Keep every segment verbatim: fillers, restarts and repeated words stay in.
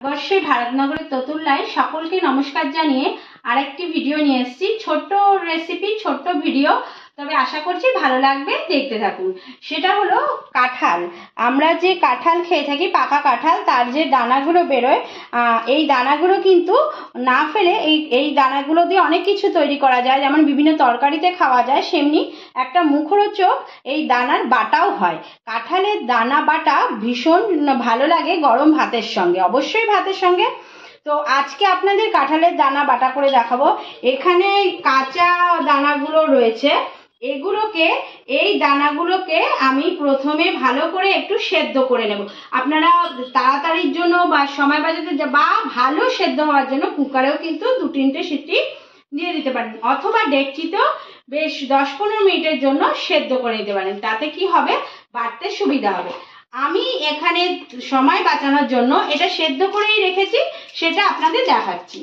অবশ্যই ভারতনগরের ততুল্লায় সকলকে নমস্কার জানিয়ে আরেকটি ভিডিও নিয়ে এসেছি। ছোট্ট রেসিপি, ছোট্ট ভিডিও, তবে আশা করছি ভালো লাগবে, দেখতে থাকুন। সেটা হলো কাঁঠাল। আমরা যে কাঁঠাল খেয়ে থাকি, পাকা কাঁঠাল, তার যে দানাগুলো বেরোয়, এই দানাগুলো কিন্তু না ফেলে এই এই দানাগুলো দিয়ে অনেক কিছু তৈরি করা যায়, যেমন বিভিন্ন তরকারিতে খাওয়া যায়, সেমনি একটা মুখরোচক এই দানার বাটাও হয়। কাঁঠালের দানা বাটা ভীষণ ভালো লাগে গরম ভাতের সঙ্গে, অবশ্যই ভাতের সঙ্গে। তো আজকে আপনাদের কাঁঠালের দানা বাটা করে দেখাবো। এখানে কাঁচা দানাগুলো রয়েছে, এগুলোকে এই দানাগুলোকে আমি প্রথমে ভালো করে একটু সেদ্ধ করে নেব। আপনারা তাড়াতাড়ির জন্য বা সময় বাঁচাতে বা ভালো সেদ্ধ হওয়ার জন্য কুকারেও কিন্তু দু তিনটে সিটি দিয়ে দিতে পারেন, অথবা ডেকচিতেও বেশ দশ পনেরো মিনিটের জন্য সেদ্ধ করে দিতে পারেন। তাতে কি হবে, বাটতে সুবিধা হবে। আমি এখানে সময় বাঁচানোর জন্য এটা সেদ্ধ করেই রেখেছি, সেটা আপনাদের দেখাচ্ছি।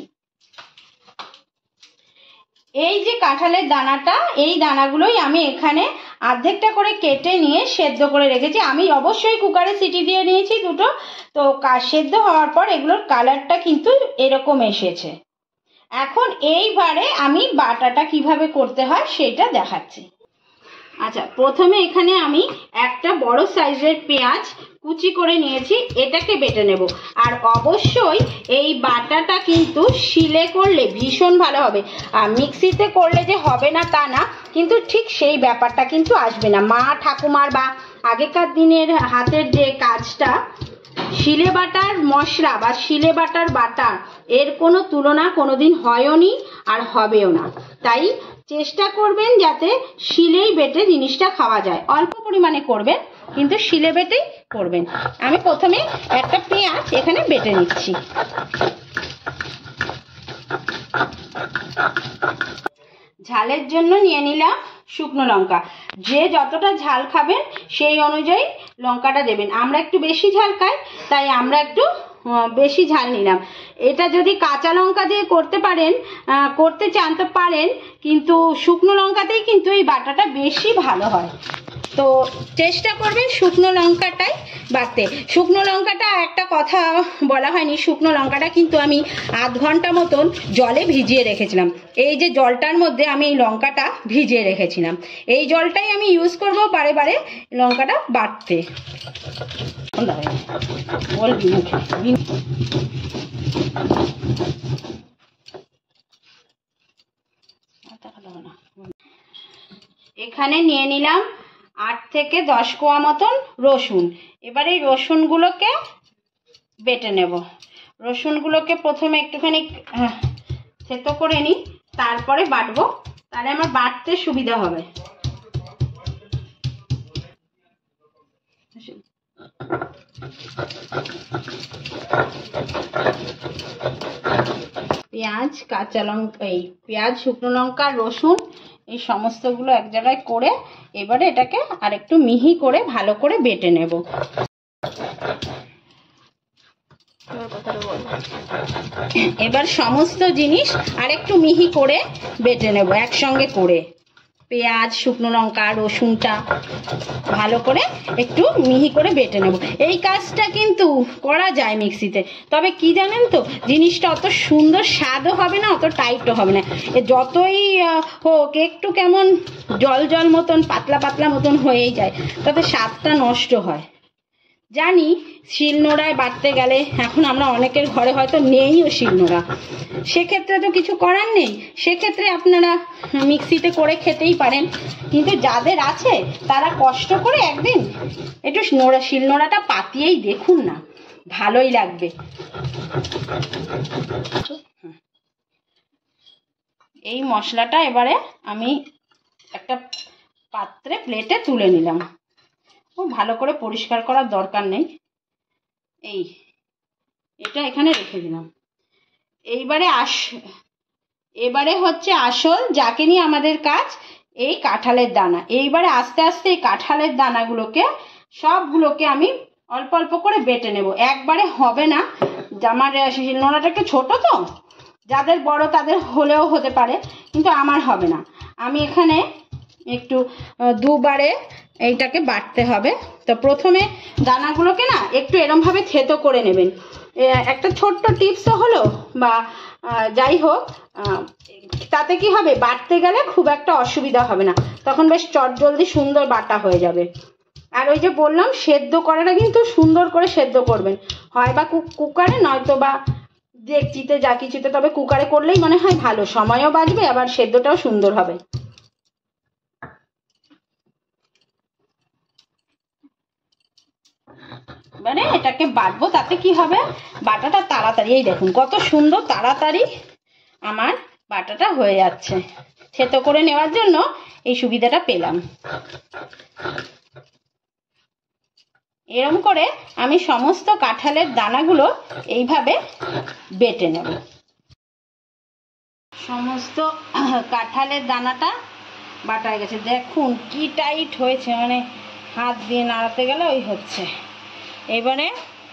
এই যে কাঁঠালের দানাটা, এই দানাগুলোই আমি এখানে অর্ধেকটা করে কেটে নিয়ে সেদ্ধ করে রেখেছি। আমি অবশ্যই কুকারে সিটি দিয়ে নিয়েছি দুটো। তো সেদ্ধ হওয়ার পর এগুলোর কালারটা কিন্তু এরকম এসেছে। এখন এইবারে আমি বাটাটা কিভাবে করতে হয় সেটা দেখাচ্ছি। আচ্ছা, প্রথমে এখানে আমি একটা বড় সাইজের পেঁয়াজ কুচি করে নিয়েছি, এটাকে বেটে নেব। আর অবশ্যই এই বাটাটা কিন্তু শিলে করলে ভীষণ ভালো হবে, আর মিক্সিতে করলে যে হবে না তা না, কিন্তু ঠিক সেই ব্যাপারটা কিন্তু আসবে না। মা ঠাকুমার বা আগেকার দিনের হাতের যে কাজটা, শিলে বাটার মশলা বা শিলে বাটার বাটা, এর কোনো তুলনা কোনোদিন হয়ওনি আর হবেও না। তাই চেষ্টা করবেন যাতে শিলেই বেটে জিনিসটা খাওয়া যায়। অল্প পরিমাণে করবেন, কিন্তু শিলে বেটেই করবেন। আমি প্রথমে একটা পেঁয়াজ এখানে বেটে নিচ্ছি। ঝালের জন্য নিয়ে নিলাম শুকনো লঙ্কা। যে যতটা ঝাল খাবেন সেই অনুযায়ী লঙ্কাটা দেবেন। আমরা একটু বেশি ঝাল খাই, তাই আমরা একটু বেশি ঝাল নিলাম। এটা যদি কাঁচা লঙ্কা দিয়ে করতে পারেন, করতে চান তো পারেন, কিন্তু শুকনো লঙ্কাতেই কিন্তু এই বাটাটা বেশি ভালো হয়। তো চেষ্টা করবেন শুকনো লঙ্কাটাই বাটতে। শুকনো লঙ্কাটা একটা কথা বলা হয়নি, শুকনো লঙ্কাটা কিন্তু আমি আধ ঘন্টা মতন জলে ভিজিয়ে রেখেছিলাম। এই যে জলটার মধ্যে আমি এই লঙ্কাটা ভিজিয়ে রেখেছিলাম, এই জলটাই আমি ইউজ করব বারে বারে লঙ্কাটা বাটতে। এখানে নিয়ে নিলাম আট থেকে দশ কোয়া মতন রসুন। এবার এই রসুনগুলোকে বেটে নেব। রসুনগুলোকে প্রথমে একটুখানি থেতো করে নিই, তারপরে বাটবো, তাহলে আমার বাটতে সুবিধা হবে। পেঁয়াজ, কাঁচা লঙ্কা, এই পেঁয়াজ, শুকনো লঙ্কা, রসুন, এই সমস্তগুলো এক জায়গায় করে এবারে এটাকে আর একটু মিহি করে ভালো করে বেটে নেব। এবার সমস্ত জিনিস আর একটু মিহি করে বেটে নেব একসঙ্গে করে। পেঁয়াজ, শুকনো লঙ্কা, রসুনটা ভালো করে একটু মিহি করে বেটে নেব। এই কাজটা কিন্তু করা যায় মিক্সিতে, তবে কি জানেন তো, জিনিসটা অত সুন্দর স্বাদও হবে না, অত টাইটও হবে না। যতই হোক একটু কেমন জল জল মতন, পাতলা পাতলা মতন হয়েই যায়, তাতে স্বাদটা নষ্ট হয়। জানি শিলনোড়ায় বাটতে গেলে এখন আমরা অনেকের ঘরে হয়তো নেইও শিলনোড়া, সেক্ষেত্রে তো কিছু করার নেই, সেক্ষেত্রে আপনারা মিক্সিতে করে খেতেই পারেন। কিন্তু যাদের আছে তারা কষ্ট করে একদিন একটু নোড়া শিলনোড়াটা পাতিয়েই দেখুন না, ভালোই লাগবে। এই মশলাটা এবারে আমি একটা পাত্রে প্লেটে তুলে নিলাম। ভালো করে পরিষ্কার করার দরকার নেই, এই এটা এখানে রেখে দিলাম। এইবারে আস এবারে হচ্ছে আসল, যাকে নিয়ে আমাদের কাজ, এই কাঁঠালের দানা। এইবারে আস্তে আস্তে এই কাঁঠালের দানাগুলোকে সবগুলোকে আমি অল্প অল্প করে বেটে নেব, একবারে হবে না। আমার শিলনোড়াটা একটু ছোট, তো যাদের বড় তাদের হলেও হতে পারে, কিন্তু আমার হবে না। আমি এখানে একটু দুবারে এইটাকে বাটতে হবে। তো প্রথমে দানাগুলোকে না একটু এরম ভাবে থেতো করে নেবেন, একটা ছোট্ট টিপসও হলো বা যাই হোক, তাতে কি হবে, বাটতে গেলে খুব একটা অসুবিধা হবে না, তখন বেশ চটজলদি সুন্দর বাটা হয়ে যাবে। আর ওই যে বললাম, সেদ্ধ করাটা কিন্তু সুন্দর করে সেদ্ধ করবেন, হয় বা কুকারে নয়তো বা ডেকচিতে, যা কিছুতে, তবে কুকারে করলেই মনে হয় ভালো, সময়ও বাঁচবে আবার সেদ্ধটাও সুন্দর হবে। মানে এটাকে বাটবো, তাতে কি হবে, বাটাটা তাড়াতাড়ি, এই দেখুন কত সুন্দর তাড়াতাড়ি আমার বাটাটা হয়ে যাচ্ছে। থেতো করে নেওয়ার জন্য এই সুবিধাটা পেলাম। এরকম করে আমি সমস্ত কাঁঠালের দানাগুলো এইভাবে বেটে নেব। সমস্ত কাঁঠালের দানাটা বাটা হয়ে গেছে, দেখুন কি টাইট হয়েছে, মানে হাত দিয়ে নাড়াতে গেলে ওই হচ্ছে। এবারে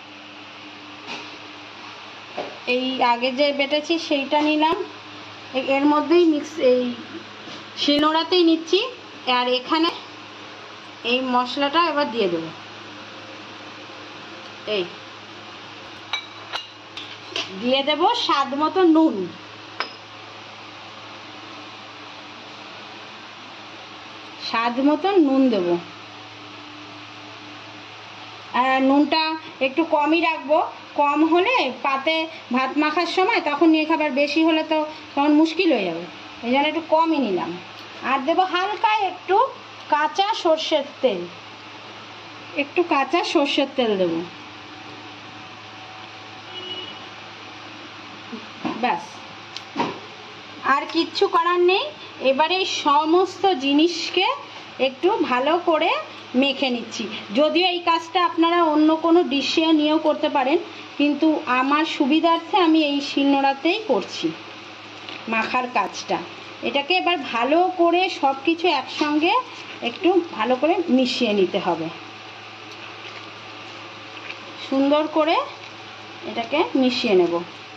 এই আগে যে বেটেছি সেইটা নিলাম, এর মধ্যেই মিক্স, এই শিলনোড়াতেই নিচ্ছি, আর এখানে এই মশলাটা এবার দিয়ে দেবো। এই দিয়ে দেব স্বাদ মতো নুন, স্বাদ মতো নুন দেবো। আর নুনটা একটু কমই রাখবো, কম হলে পাতে ভাত মাখার সময় তখন নিয়ে খাবার, বেশি হলে তো তখন মুশকিল হয়ে যাবে, এই জন্য একটু কমই নিলাম। আর দেবো হালকা একটু কাঁচা সর্ষের তেল, একটু কাঁচা সর্ষের তেল দেবো, ব্যাস, আর কিচ্ছু করার নেই। এবারে সমস্ত জিনিসকে একটু ভালো করে মেখে নিচ্ছি। যদিও এই কাজটা আপনারা অন্য কোনো ডিশে নিয়েও করতে পারেন, কিন্তু আমার সুবিধার্থে আমি এই শিলনোড়াতেই করছি মাখার কাজটা। এটাকে এবার ভালো করে সব কিছু একসঙ্গে একটু ভালো করে মিশিয়ে নিতে হবে, সুন্দর করে এটাকে মিশিয়ে নেব।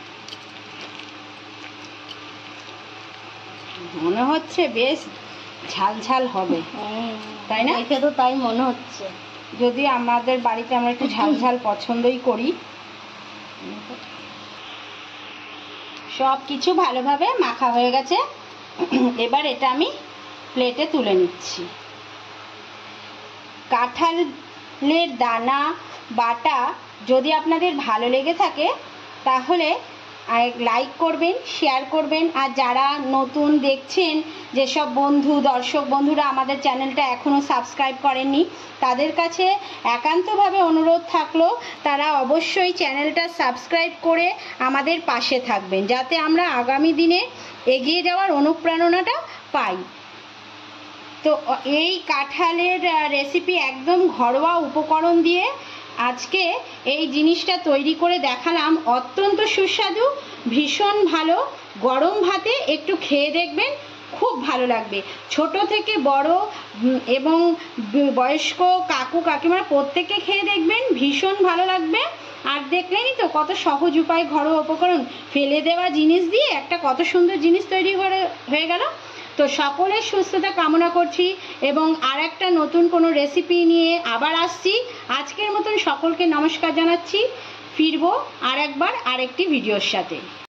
মনে হচ্ছে বেশ ঝাল ঝাল হবে, তাই না? এটা তো তাই মনে হচ্ছে, যদি আমাদের বাড়িতে আমরা একটু ঝাল ঝাল পছন্দই করি। সব কিছু ভালোভাবে মাখা হয়ে গেছে, এবার এটা আমি প্লেটে তুলে নিচ্ছি। কাঁঠালের দানা বাটা যদি আপনাদের ভালো লেগে থাকে তাহলে লাইক করবেন, শেয়ার করবেন। আর যারা নতুন দেখছেন, যেসব বন্ধু দর্শক বন্ধুরা আমাদের চ্যানেলটা এখনও সাবস্ক্রাইব করেননি, তাদের কাছে একান্তভাবে অনুরোধ থাকলো তারা অবশ্যই চ্যানেলটা সাবস্ক্রাইব করে আমাদের পাশে থাকবেন, যাতে আমরা আগামী দিনে এগিয়ে যাওয়ার অনুপ্রেরণাটা পাই। তো এই কাঁঠালের রেসিপি একদম ঘরোয়া উপকরণ দিয়ে আজকে এই জিনিসটা তৈরি করে দেখালাম, অত্যন্ত সুস্বাদু, ভীষণ ভালো। গরম ভাতে একটু খেয়ে দেখবেন, খুব ভালো লাগবে। ছোট থেকে বড় এবং বয়স্ক কাকু কাকিমারা প্রত্যেকে খেয়ে দেখবেন, ভীষণ ভালো লাগবে। আর দেখলেনই তো কত সহজ উপায়, ঘরোয়া উপকরণ, ফেলে দেওয়া জিনিস দিয়ে একটা কত সুন্দর জিনিস তৈরি করে হয়ে গেল। তো সকলের সুস্থতা কামনা করছি এবং আর একটা নতুন কোনো রেসিপি নিয়ে আবার আসছি। আজকের মতন সকলকে নমস্কার জানাচ্ছি, ফিরবো আর একবার আরেকটি ভিডিওর সাথে।